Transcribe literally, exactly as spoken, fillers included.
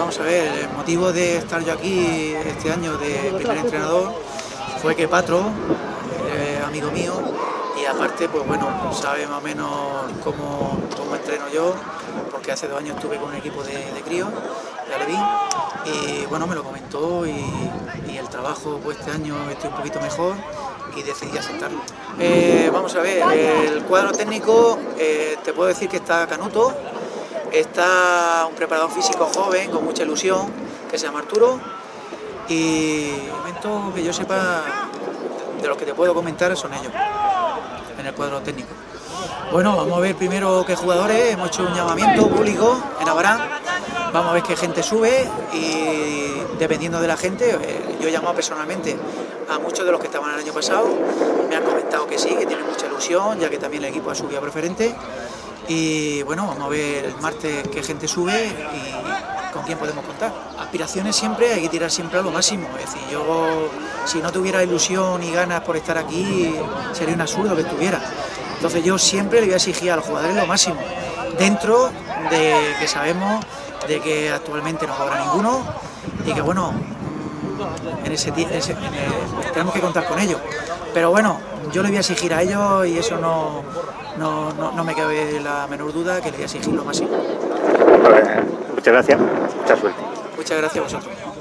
vamos a ver, el motivo de estar yo aquí este año de primer entrenador fue que Patro, eh, amigo mío, y aparte, pues bueno, sabe más o menos cómo, cómo entreno yo, porque hace dos años estuve con un equipo de, de críos, de Alevín, y bueno, me lo comentó y, y el trabajo pues este año estoy un poquito mejor y decidí aceptarlo. Eh, vamos a ver, el cuadro técnico, eh, te puedo decir que está Canuto, está un preparador físico joven con mucha ilusión que se llama Arturo, y de momento que yo sepa, de los que te puedo comentar son ellos en el cuadro técnico. Bueno, vamos a ver primero qué jugadores, hemos hecho un llamamiento público en Abarán, vamos a ver qué gente sube y dependiendo de la gente, eh, yo he llamado personalmente a muchos de los que estaban el año pasado, me han comentado que sí, que tienen mucha ilusión, ya que también el equipo ha subido a preferente. Y bueno, vamos a ver el martes qué gente sube y con quién podemos contar. Aspiraciones siempre, hay que tirar siempre a lo máximo. Es decir, yo si no tuviera ilusión y ganas por estar aquí, sería un absurdo que estuviera. Entonces yo siempre le voy a exigir a los jugadores lo máximo, dentro de que sabemos de que actualmente no cobra ninguno y que bueno, en ese, en ese en el, tenemos que contar con ellos. Pero bueno, yo le voy a exigir a ellos y eso no, no, no, no me cabe la menor duda que le voy a exigir lo máximo. Muchas gracias, mucha suerte. Muchas gracias a vosotros.